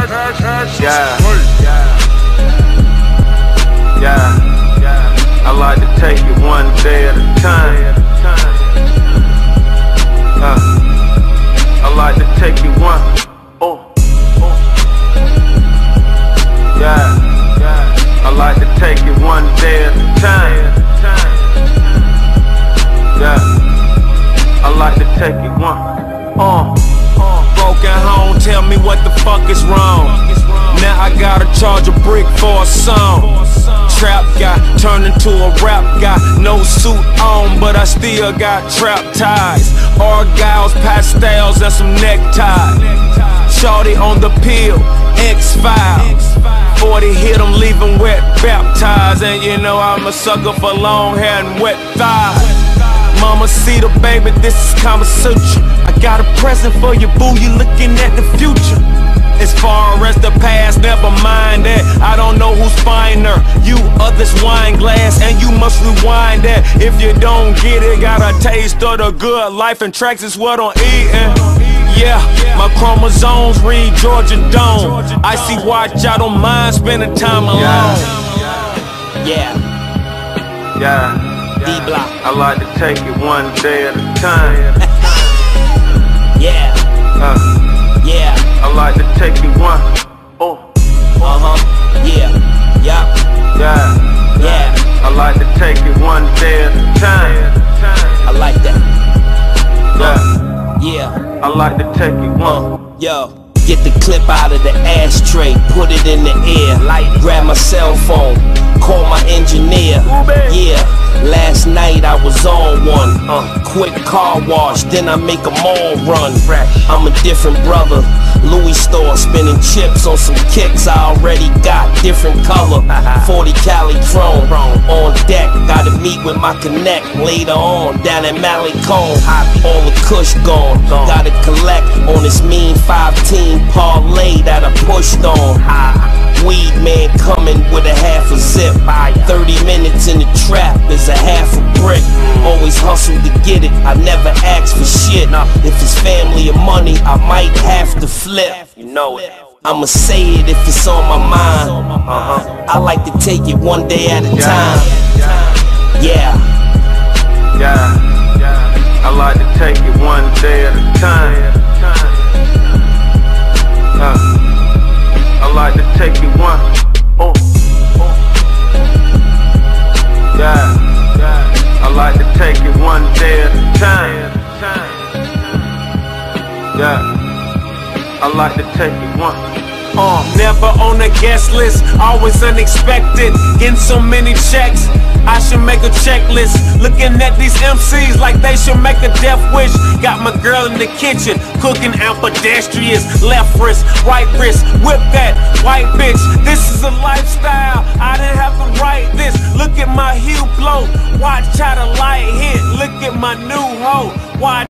I like to take it one day at a time. I like to take it one. I like to take it one day at a time. I like to take it one. Broken home, tell me what the fuck is wrong. Now I gotta charge a brick for a song. Trap guy turned into a rap guy. No suit on, but I still got trap ties. Argyles, pastels, and some neckties. Shorty on the pill, X-Files. 40 hit him, leave him wet, baptized. And you know I'm a sucker for long hair and wet thighs. Mama see the baby, this is Kama Sutra. I got a present for you, boo, you looking at the future. As far as the past, never mind that. I don't know who's finer, you or this wine glass. And you must rewind that. If you don't get it, got a taste of the good life, and tracks is what I'm eating. Yeah, my chromosomes read Georgia Dome. I see watch, I don't mind spending time alone. D-Block. I like to take it one day at a time. I like to take it one. I like to take it one day at a time. I like that. I like to take it one. Yo, get the clip out of the ashtray, put it in the air, grab my cell phone, call my engineer. Last night I was on one. Quick car wash, then I make them all run. I'm a different brother. Louis store, spinning chips on some kicks I already got. Different color, 40 Cali chrome on deck. Gotta meet with my connect later on down at Malecone. All the kush gone. Gotta collect on this mean 5-team parlay that I pushed on. Weed man coming with a half a zip. 30 minutes in the trap is a half a brick. Always hustle to get it, I never ask for shit. If it's family or money, I might have to flip. You know it. I'ma say it if it's on my mind. I like to take it one day at a time. I like to take it one day at a time. I like to take it one. I like to take it one day at a time. I like to take it one. Never on the guest list, always unexpected. Getting so many checks, I should make a checklist. Looking at these MCs like they should make a death wish. Got my girl in the kitchen, cooking ambidextrous. Left wrist, right wrist, whip that white bitch. This is a lifestyle, I didn't have to write this. Look at my hue glow, watch how the light hit. Look at my new hoe, watch.